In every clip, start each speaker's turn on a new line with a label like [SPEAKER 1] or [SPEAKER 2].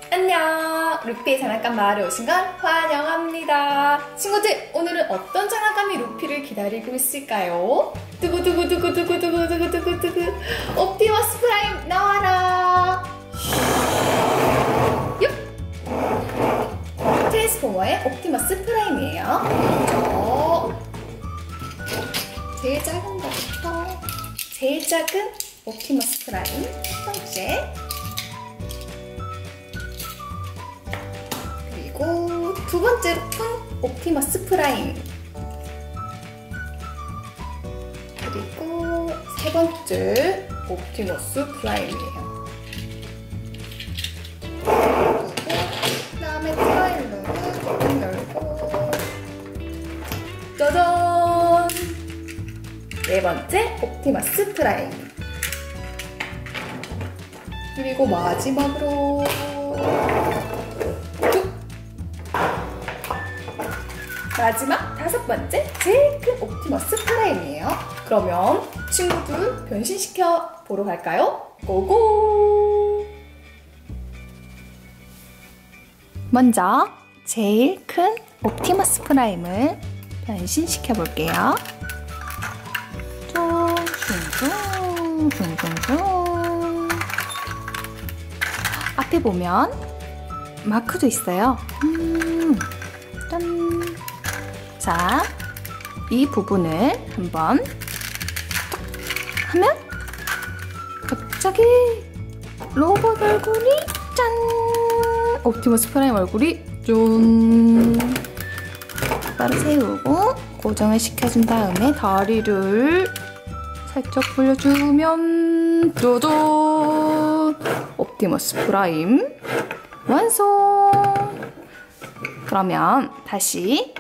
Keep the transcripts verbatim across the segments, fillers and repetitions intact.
[SPEAKER 1] 안녕! 루피의 장난감 마을에 오신 걸 환영합니다. 친구들, 오늘은 어떤 장난감이 루피를 기다리고 있을까요? 두구두구두구두구두구두구두구두구 옵티머스 프라임 나와라! 육! 트랜스포머의 옵티머스 프라임이에요. 먼저 제일 작은 것부터 제일 작은 옵티머스 프라임 첫 번째, 그리고 두 번째로 큰 옵티머스 프라임, 그리고 세 번째 옵티머스 프라임이에요. 그리고 그 다음에 트라일러를 조금 열고 짜잔! 네 번째 옵티머스 프라임, 그리고 마지막으로 마지막 다섯 번째 제일 큰 옵티머스 프라임이에요. 그러면 친구들 변신시켜 보러 갈까요? 고고! 먼저 제일 큰 옵티머스 프라임을 변신시켜 볼게요. 슝슝 슝슝슝. 앞에 보면 마크도 있어요. 음, 짠. 자, 이 부분을 한번 하면 갑자기 로봇 얼굴이 짠! 옵티머스 프라임 얼굴이 짠! 똑바로 세우고 고정을 시켜준 다음에 다리를 살짝 벌려주면 짜잔! 옵티머스 프라임 완성! 그러면 다시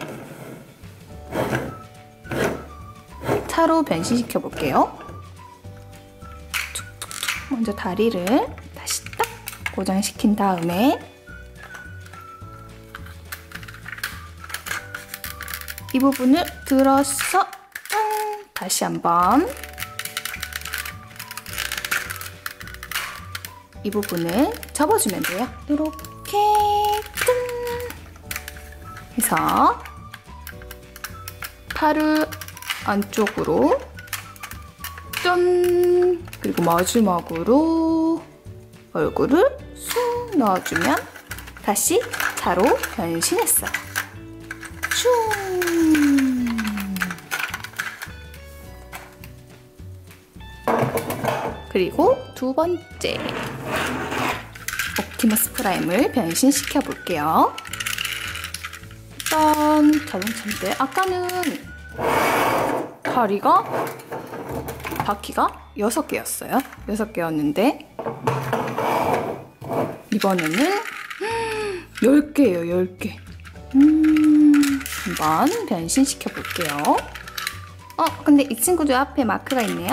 [SPEAKER 1] 차로 변신시켜 볼게요. 먼저 다리를 다시 딱 고정시킨 다음에 이 부분을 들어서 짠! 다시 한번 이 부분을 접어주면 돼요. 이렇게 짠! 해서 팔을 안쪽으로 짠! 그리고 마지막으로 얼굴을 쑥 넣어주면 다시 차로 변신했어요. 슝! 그리고 두 번째 옵티머스 프라임을 변신시켜 볼게요. 짠! 자동차인데 아까는 다리가 바퀴가 여섯 개였어요. 여섯 개였는데 이번에는 열 개예요. 열 개. 음, 한번 변신시켜 볼게요. 어, 근데 이 친구도 앞에 마크가 있네요.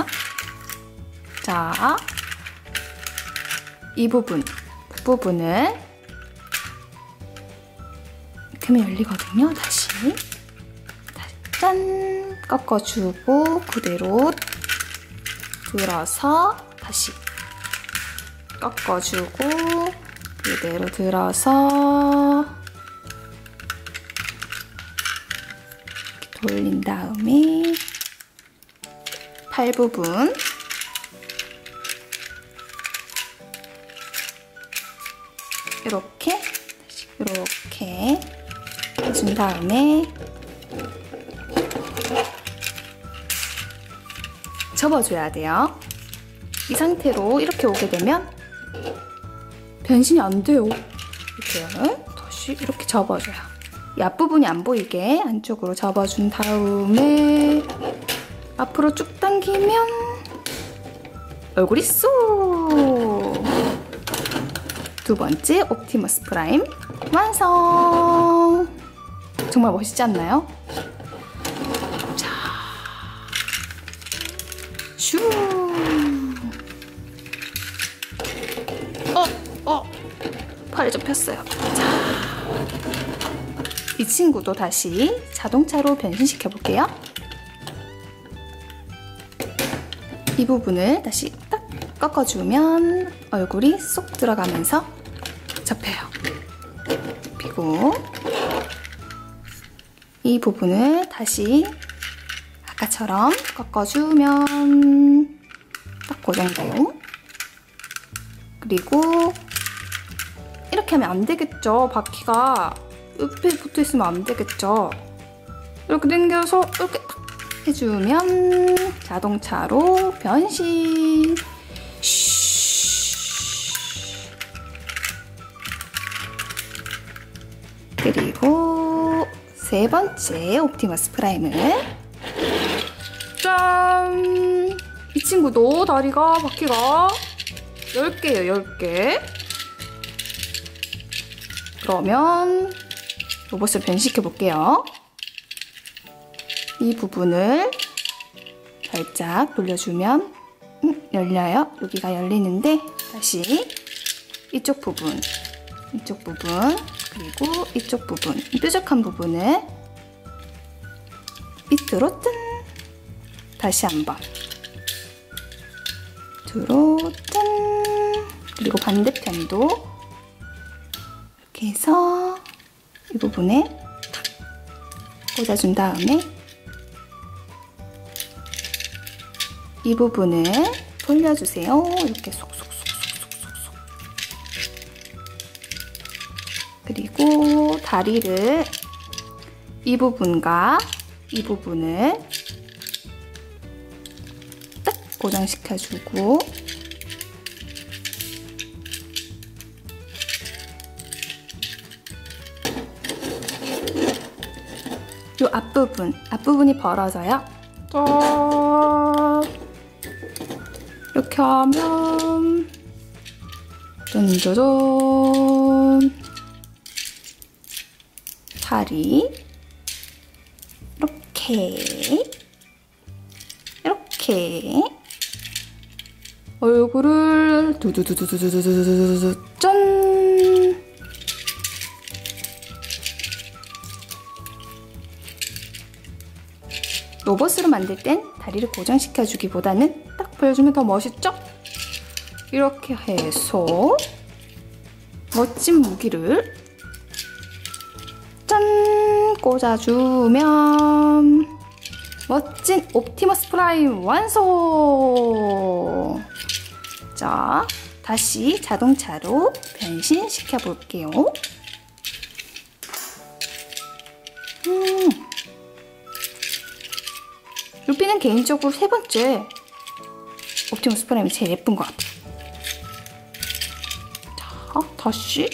[SPEAKER 1] 자, 이 부분, 그 부분을 이렇게 열리거든요. 다시. 짠! 꺾어주고 그대로 들어서 다시 꺾어주고 그대로 들어서 이렇게 돌린 다음에 팔 부분 이렇게 다시 이렇게 해준 다음에 접어줘야 돼요. 이 상태로 이렇게 오게 되면 변신이 안 돼요. 이렇게 다시 이렇게 접어줘요. 이 앞부분이 안 보이게 안쪽으로 접어준 다음에 앞으로 쭉 당기면 얼굴이 쏙! 두 번째 옵티머스 프라임 완성! 정말 멋있지 않나요? 슈! 어! 어! 팔이 접혔어요. 자, 이 친구도 다시 자동차로 변신시켜 볼게요. 이 부분을 다시 딱 꺾어주면 얼굴이 쏙 들어가면서 잡혀요. 그리고 이 부분을 다시 아까처럼 꺾어주면 딱 고정돼요. 그리고 이렇게 하면 안 되겠죠. 바퀴가 옆에 붙어 있으면 안 되겠죠. 이렇게 당겨서 이렇게 딱 해주면 자동차로 변신. 그리고 세 번째 옵티머스 프라임을 짠! 이 친구도 다리가 바퀴가 열 개예요. 열 개. 그러면 로봇을 변신시켜 볼게요. 이 부분을 살짝 돌려주면 음, 열려요. 여기가 열리는데 다시 이쪽 부분, 이쪽 부분, 그리고 이쪽 부분, 뾰족한 부분을 밑으로 짠! 다시 한번 밑으로 짠! 그리고 반대편도 이렇게 해서 이 부분에 탁 꽂아준 다음에 이 부분을 돌려주세요. 이렇게 속속속속속속. 그리고 다리를 이 부분과 이 부분을 딱 고정시켜주고 이 앞부분, 앞부분이 벌어져요. 짠! 이렇게 하면 짠짜잔! 다리 이렇게 이렇게 얼굴을 두두두두두두두두두 짠! 로봇으로 만들 땐 다리를 고정시켜주기보다는 딱 보여주면 더 멋있죠? 이렇게 해서 멋진 무기를 짠! 꽂아주면 멋진 옵티머스 프라임 완성! 자, 다시 자동차로 변신시켜 볼게요. 음. 루피는 개인적으로 세 번째 옵티머스 프라임이 제일 예쁜 것 같아요. 자, 다시.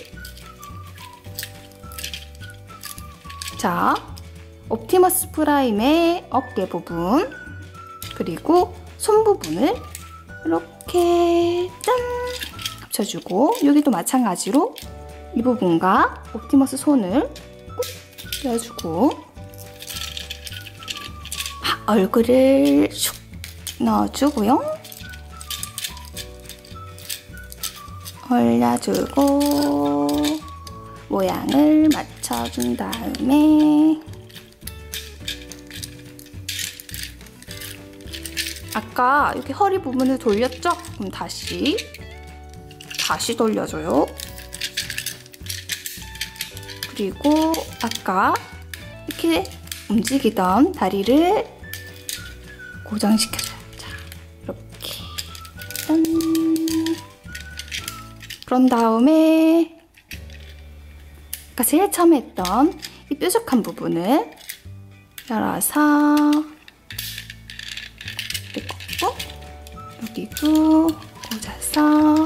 [SPEAKER 1] 자, 옵티머스 프라임의 어깨 부분, 그리고 손 부분을 이렇게 짠! 합쳐주고, 여기도 마찬가지로 이 부분과 옵티머스 손을 꾹 껴주고, 얼굴을 슉 넣어주고요. 올려주고 모양을 맞춰준 다음에 아까 이렇게 허리 부분을 돌렸죠? 그럼 다시 다시 돌려줘요. 그리고 아까 이렇게 움직이던 다리를 고정시켜줘요. 자, 이렇게 짠. 그런 다음에 아까 제일 처음에 했던 이 뾰족한 부분을 열어서 꺾고 여기도 꽂아서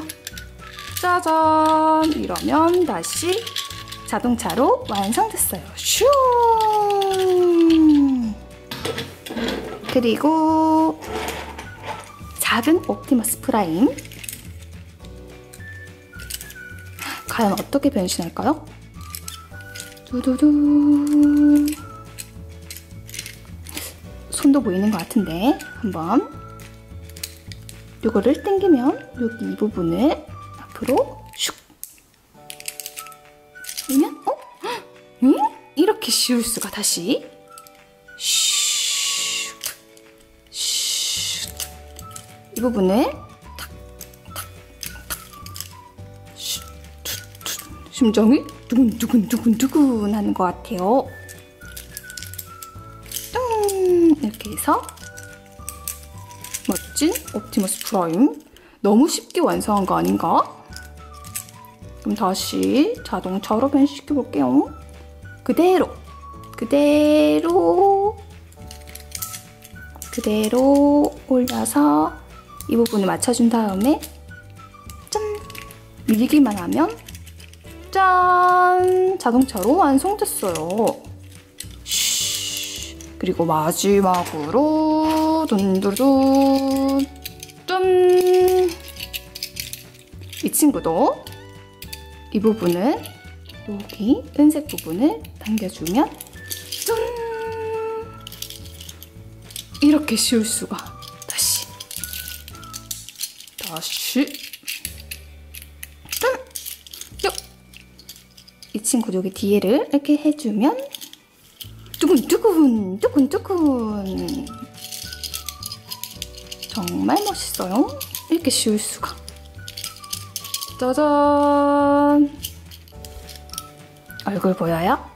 [SPEAKER 1] 짜잔! 이러면 다시 자동차로 완성됐어요. 슈! 그리고 작은 옵티머스 프라임 과연 어떻게 변신할까요? 두두두 손도 보이는 것 같은데 한번 이거를 당기면 여기 이 부분을 앞으로 슉 그러면 어? 응? 이렇게 쉬울 수가 다시 이 부분을 탁, 탁, 탁, 슉, 툭, 툭, 심장이 두근두근두근두근 하는 것 같아요. 짠! 이렇게 해서 멋진 옵티머스 프라임. 너무 쉽게 완성한 거 아닌가? 그럼 다시 자동차로 변신시켜 볼게요. 그대로 그대로 그대로 올려서 이 부분을 맞춰준 다음에 짠! 밀기만 하면 짠! 자동차로 완성됐어요. 쉬. 그리고 마지막으로 둔두둔 짠! 이 친구도 이 부분을 여기 은색 부분을 당겨주면 짠! 이렇게 씌울 수가. 다시 다시 짠! 요! 이 친구 여기 뒤에를 이렇게 해주면 두근두근 두근두근 정말 멋있어요. 이렇게 씌울 수가. 짜잔! 얼굴 보여요?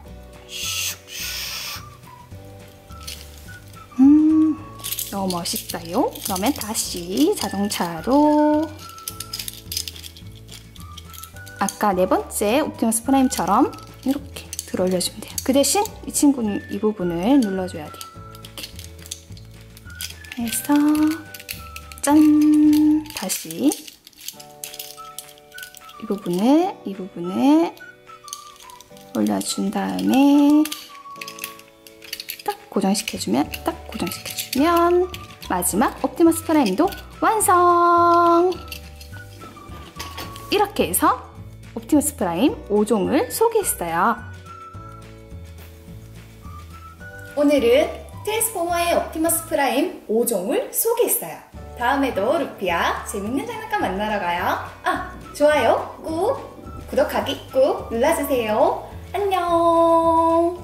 [SPEAKER 1] 음, 너무 멋있어요. 그러면 다시 자동차로 아까 네 번째 옵티머스 프라임처럼 이렇게 들어올려주면 돼요. 그 대신 이 친구는 이 부분을 눌러줘야 돼요. 이렇게 해서 짠! 다시 이 부분을 이 부분을 올려준 다음에 딱 고정시켜주면 딱 고정시켜주면 마지막 옵티머스 프라임도 완성! 이렇게 해서 옵티머스 프라임 오 종을 소개했어요. 오늘은 트랜스포머의 옵티머스 프라임 오 종을 소개했어요. 다음에도 루피야 재밌는 장난감 만나러 가요. 아, 좋아요 꾹, 구독하기 꾹 눌러주세요. 안녕.